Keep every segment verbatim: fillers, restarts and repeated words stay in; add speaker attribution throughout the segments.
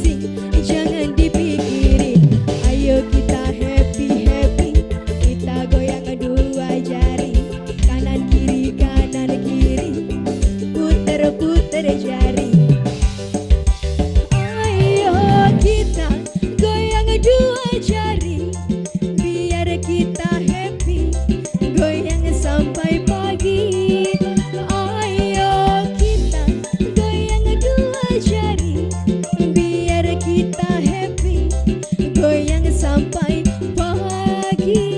Speaker 1: pusing, jangan dipikirin. Ayo kita happy-happy, kita goyang dua jari, kanan kiri kanan kiri, puter-puter jari. Ayo kita goyang dua jari, biar kita happy, goyang sampai pagi. Ayo kita goyang dua jari, biar kita happy, goyang sampai pagi.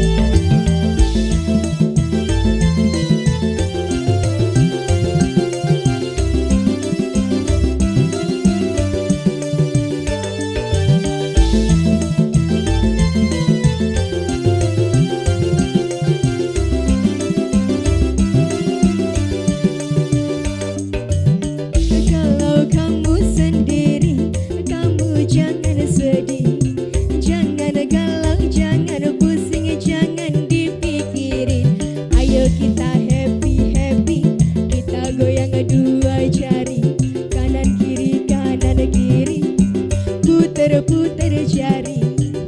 Speaker 1: Kalau kamu sendiri, kamu jangan sedih, jangan galau, jangan pusing, jangan dipikirin. Ayo kita happy-happy, kita goyang dua jari, kanan kiri kanan kiri, puter-puter jari.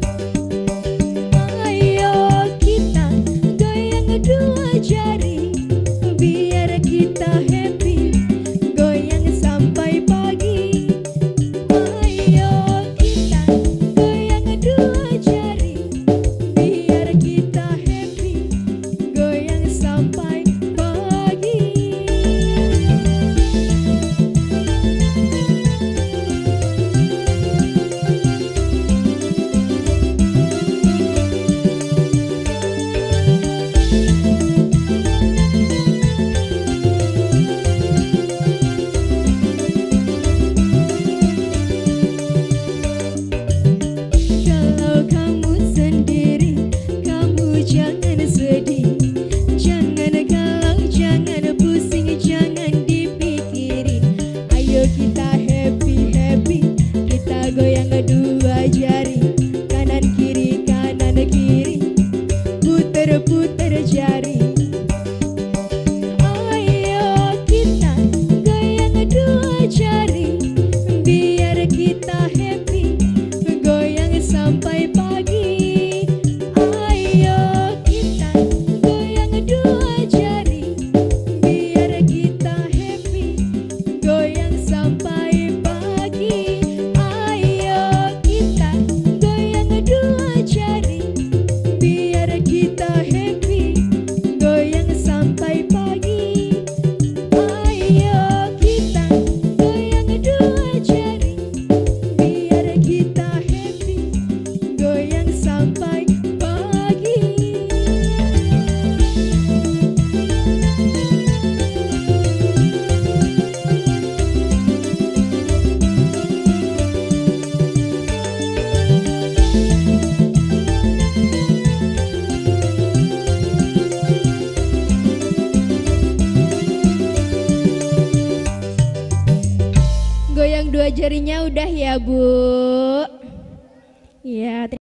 Speaker 1: Ayo kita goyang dua jari, biar kita happy, goyang sampai pagi. Ayo kita goyang dua jari, biar kita happy, goyang sampai pagi. Kalau kamu sendiri, kamu jangan sedih, jangan galau, jangan pusing, jangan dipikirin. Ayo kita happy-happy, kita goyang dua jari, kanan kiri kanan kiri, puter-puter jari. Ayo kita goyang dua jari, biar kita happy, goyang sampai pagi. Ayo kita goyang dua jari, biar kita happy, goyang sampai pagi. Ayo kita goyang dua jari, biar kita happy, goyang sampai pagi. Ayo kita goyang dua jari, biar kita happy, goyang sampai pagi. Goyang dua jarinya udah ya, Bu? Ya.